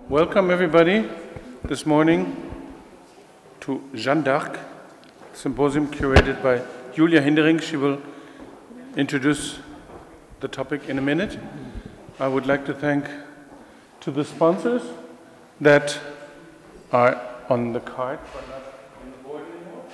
Welcome everybody this morning to Jeanne d'Arc symposium curated by Julia Hindering. She will introduce the topic in a minute. I would like to thank to the sponsors that are on the card but not on the board anymore.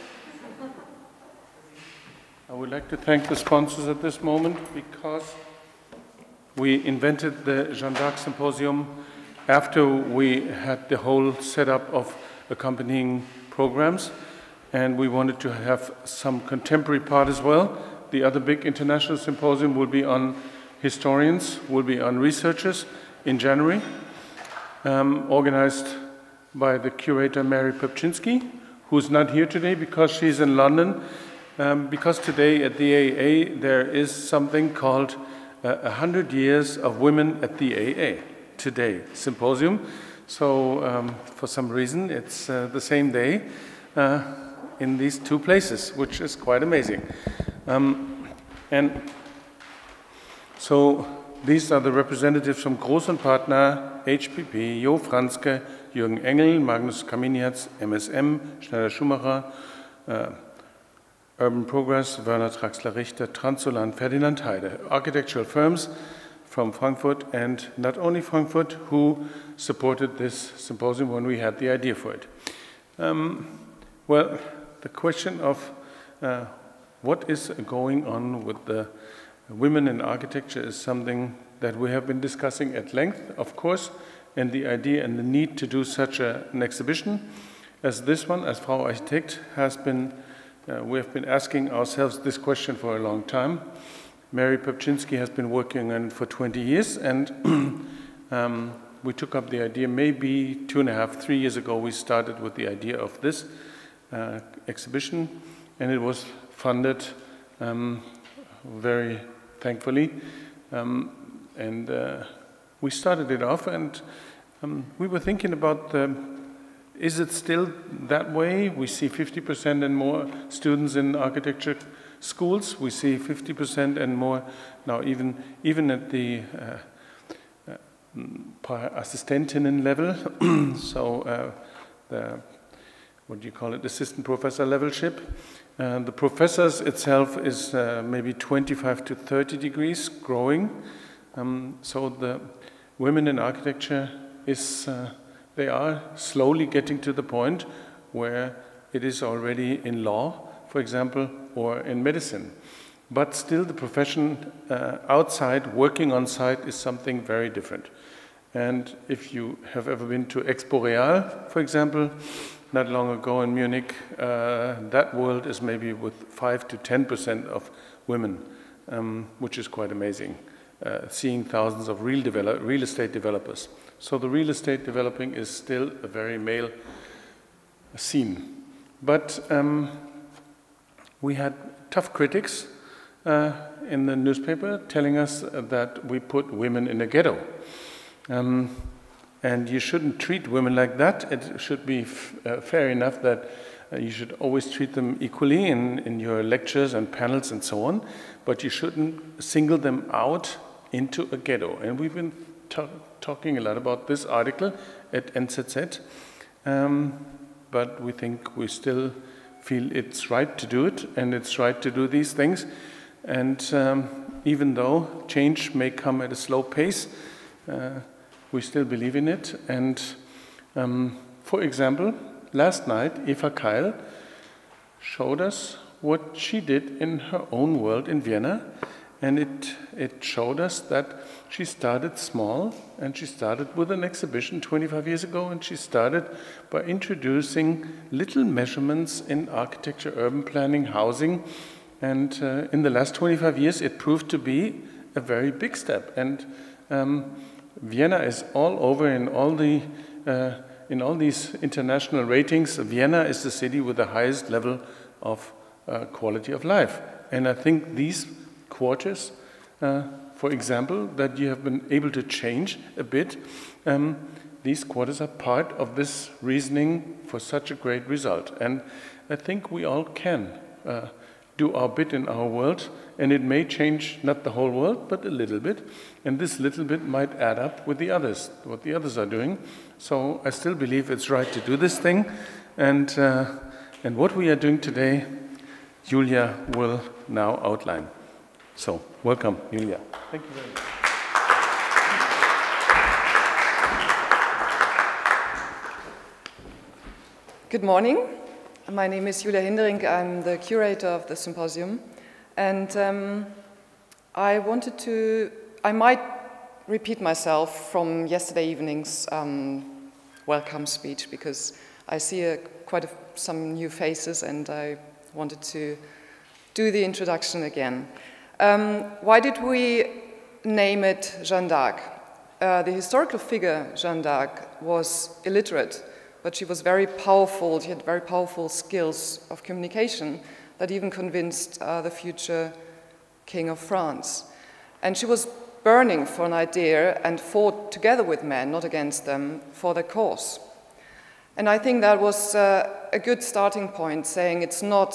I would like to thank the sponsors at this moment because we invented the Jeanne d'Arc Symposium after we had the whole setup of accompanying programs, and we wanted to have some contemporary part as well. The other big international symposium will be on historians, will be on researchers in January, organized by the curator Mary Pepczynski, who's not here today because she's in London, because today at the AA there is something called 100 Years of Women at the AA. Today symposium. So for some reason it's the same day in these two places, which is quite amazing. And so these are the representatives from Groß & Partner, HPP, Jo Franzke, Jürgen Engel, Magnus Kaminiatz, MSM, Schneider-Schumacher, Urban Progress, Werner Traxler-Richter, Transolan, Ferdinand Heide, architectural firms from Frankfurt, and not only Frankfurt, who supported this symposium when we had the idea for it. Well, the question of what is going on with the women in architecture is something that we have been discussing at length, of course, and the idea and the need to do such an exhibition as this one, as Frau Architekt, has been, we have been asking ourselves this question for a long time. Mary Pepczynski has been working on it for 20 years, and we took up the idea maybe 2.5, 3 years ago. We started with the idea of this exhibition, and it was funded very thankfully. And we started it off, and we were thinking about is it still that way? We see 50% and more students in architecture schools. We see 50% and more now, even at the Assistentinnen level. So what do you call it? Assistant professor levelship. The professors itself is maybe 25 to 30 degrees growing. So the women in architecture is they are slowly getting to the point where it is already in law, for example, or in medicine. But still the profession outside, working on site, is something very different. And if you have ever been to Expo Real, for example, not long ago in Munich, that world is maybe with 5 to 10% of women, which is quite amazing, seeing thousands of real estate developers. So the real estate developing is still a very male scene. But we had tough critics in the newspaper telling us that we put women in a ghetto. And you shouldn't treat women like that. It should be fair enough that you should always treat them equally in your lectures and panels and so on, but you shouldn't single them out into a ghetto. And we've been talking a lot about this article at NZZ, but we think we still feel it's right to do it, and it's right to do these things. And even though change may come at a slow pace, we still believe in it. And for example, last night, Eva Keil showed us what she did in her own world in Vienna. And it showed us that she started small, and she started with an exhibition 25 years ago, and she started by introducing little measurements in architecture, urban planning, housing. And in the last 25 years, it proved to be a very big step. And Vienna is all over in all these international ratings. Vienna is the city with the highest level of quality of life. And I think these quarters, for example, that you have been able to change a bit, these quarters are part of this reasoning for such a great result. And I think we all can do our bit in our world, and it may change not the whole world, but a little bit, and this little bit might add up with the others, what the others are doing. So I still believe it's right to do this thing, and what we are doing today, Julia will now outline. So, welcome, Julia. Thank you very much. Good morning. My name is Julia Hinderink. I'm the curator of the symposium. And I might repeat myself from yesterday evening's welcome speech, because I see some new faces, and I wanted to do the introduction again. Why did we name it Jeanne d'Arc? The historical figure Jeanne d'Arc was illiterate, but she was very powerful. She had very powerful skills of communication that even convinced the future King of France. And she was burning for an idea and fought together with men, not against them, for their cause. And I think that was a good starting point, saying it's not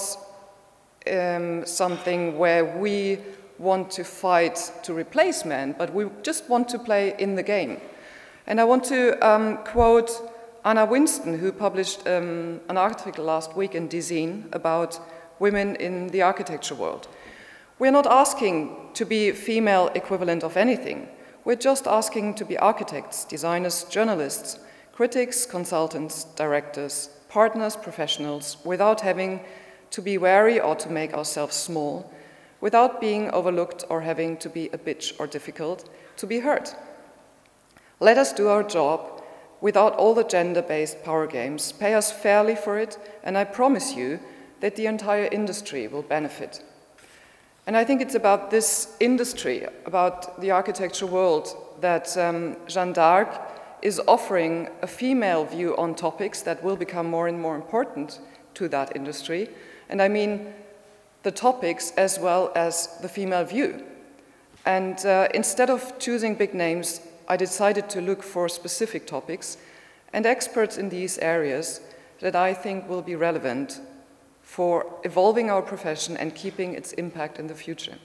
something where we want to fight to replace men, but we just want to play in the game. And I want to quote Anna Winston, who published an article last week in Dezeen about women in the architecture world. We're not asking to be female equivalent of anything. We're just asking to be architects, designers, journalists, critics, consultants, directors, partners, professionals, without having to be wary or to make ourselves small, without being overlooked or having to be a bitch or difficult, to be heard. Let us do our job without all the gender-based power games, pay us fairly for it, and I promise you that the entire industry will benefit. And I think it's about this industry, about the architecture world, that Jeanne d'Arc is offering a female view on topics that will become more and more important to that industry. And I mean the topics as well as the female view. And instead of choosing big names, I decided to look for specific topics and experts in these areas that I think will be relevant for evolving our profession and keeping its impact in the future.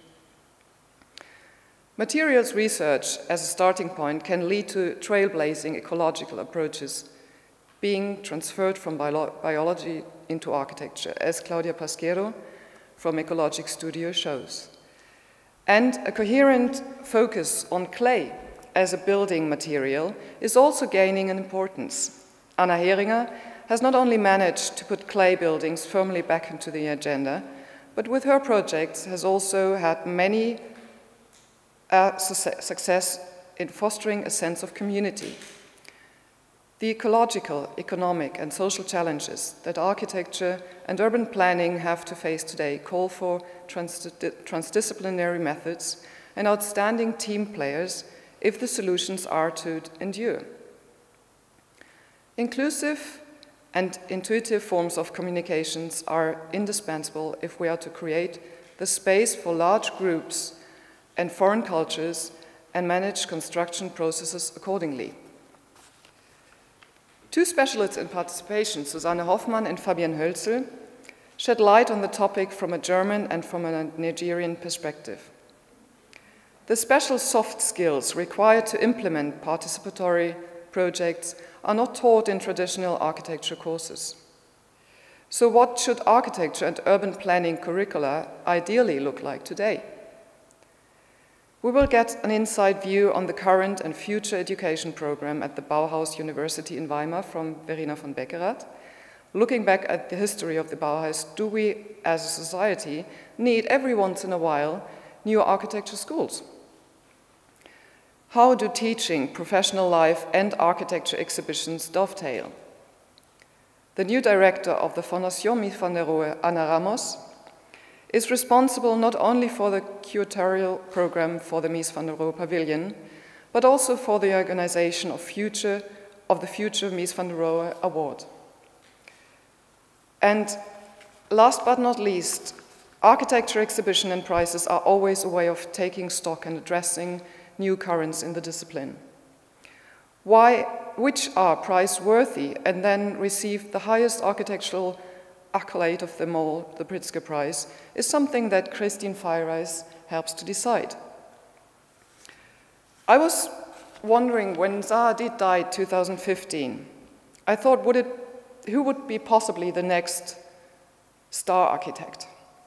Materials research as a starting point can lead to trailblazing ecological approaches being transferred from biology into architecture, as Claudia Pasquero from Ecologic Studio shows. And a coherent focus on clay as a building material is also gaining in importance. Anna Heringer has not only managed to put clay buildings firmly back into the agenda, but with her projects has also had many success in fostering a sense of community. The ecological, economic, and social challenges that architecture and urban planning have to face today call for transdisciplinary methods and outstanding team players if the solutions are to endure. Inclusive and intuitive forms of communications are indispensable if we are to create the space for large groups and foreign cultures and manage construction processes accordingly. Two specialists in participation, Susanne Hoffmann and Fabienne Hölzel, shed light on the topic from a German and from a Nigerian perspective. The special soft skills required to implement participatory projects are not taught in traditional architecture courses. So what should architecture and urban planning curricula ideally look like today? We will get an inside view on the current and future education program at the Bauhaus University in Weimar from Verena von Beckerath. Looking back at the history of the Bauhaus, do we, as a society, need every once in a while new architecture schools? How do teaching, professional life, and architecture exhibitions dovetail? The new director of the Fondation Mies van der Rohe, Anna Ramos, is responsible not only for the curatorial program for the Mies van der Rohe Pavilion, but also for the organization of the future Mies van der Rohe Award. And last but not least, architecture exhibition and prizes are always a way of taking stock and addressing new currents in the discipline. Which are prize-worthy and then receive the highest architectural accolade of them all, the Pritzker Prize, is something that Christine Feyerabend helps to decide. I was wondering, when Zaha Hadid died 2015, I thought, who would be possibly the next star architect?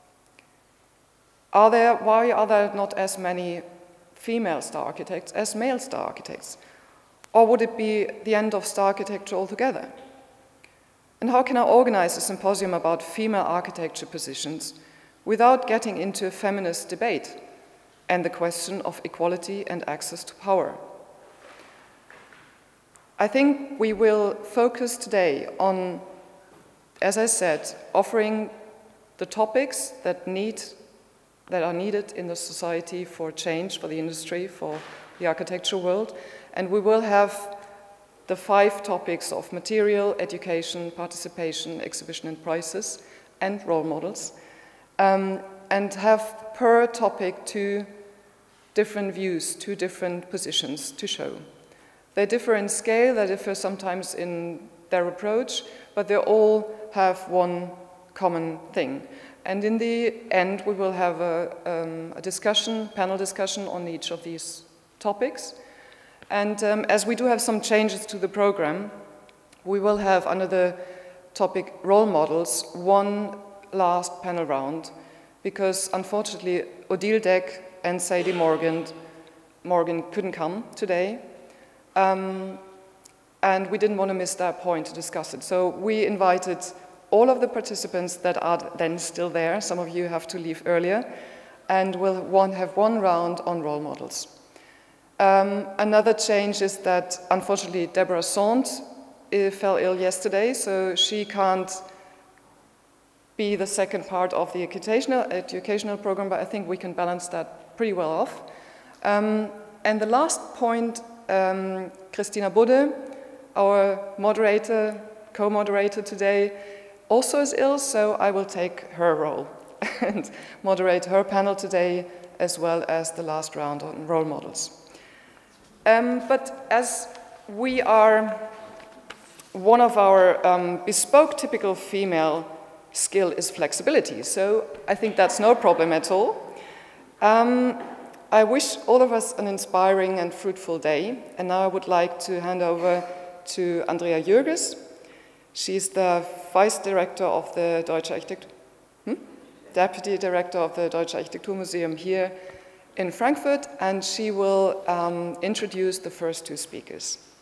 Why are there not as many female star architects as male star architects? Or would it be the end of star architecture altogether? And how can I organize a symposium about female architecture positions without getting into a feminist debate and the question of equality and access to power? I think we will focus today on, as I said, offering the topics that are needed in the society for change, for the industry, for the architectural world. And we will have the 5 topics of material, education, participation, exhibition and prices, and role models, and have per topic 2 different views, 2 different positions to show. They differ in scale, they differ sometimes in their approach, but they all have one common thing. And in the end, we will have a discussion, panel discussion on each of these topics. And as we do have some changes to the program, we will have, under the topic role models, one last panel round, because unfortunately, Odile Deck and Sadie Morgan couldn't come today. And we didn't want to miss that point to discuss it. So we invited all of the participants that are then still there. Some of you have to leave earlier. And we'll have one round on role models. Another change is that, unfortunately, Deborah Sant fell ill yesterday, so she can't be the second part of the educational program, but I think we can balance that pretty well off. And the last point, Christina Budde, our moderator, co-moderator today, also is ill, so I will take her role and moderate her panel today, as well as the last round on role models. But as we are, one of our bespoke typical female skill is flexibility, so I think that's no problem at all. I wish all of us an inspiring and fruitful day, and now I would like to hand over to Andrea Jürges. She's the Vice Director of the Deutsche Deputy Director of the Deutsche Architekturmuseum here in Frankfurt, and she will introduce the first 2 speakers.